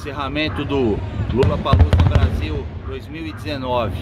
encerramento do Lollapalooza Brasil 2019.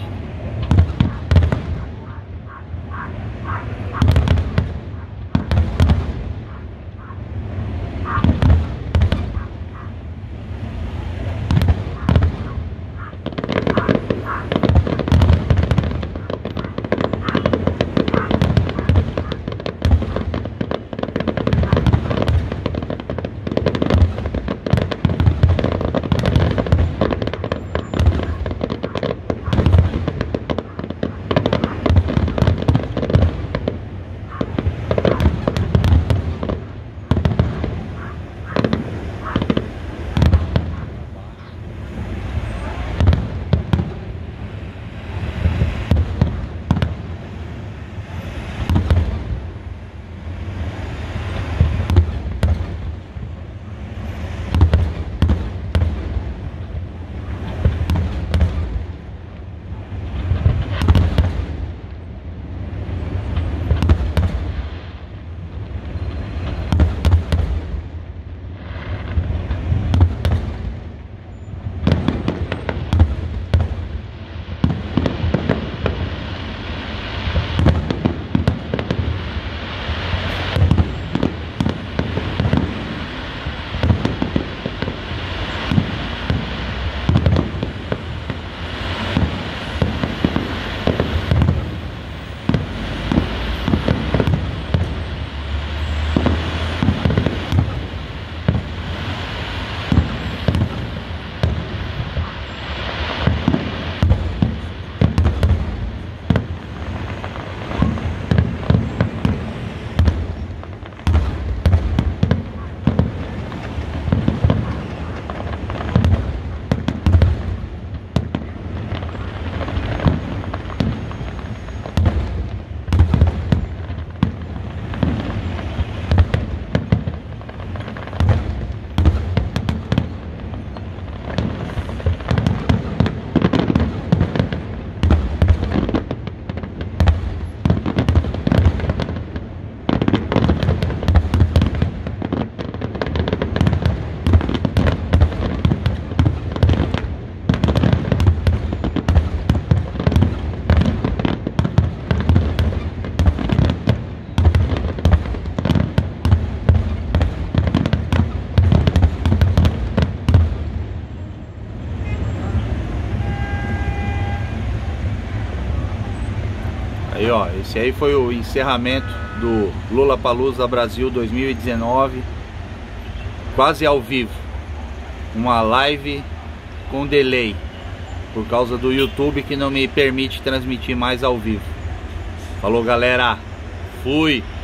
Aí ó, esse aí foi o encerramento do Lollapalooza Brasil 2019, quase ao vivo, uma live com delay, por causa do YouTube que não me permite transmitir mais ao vivo. Falou galera, fui!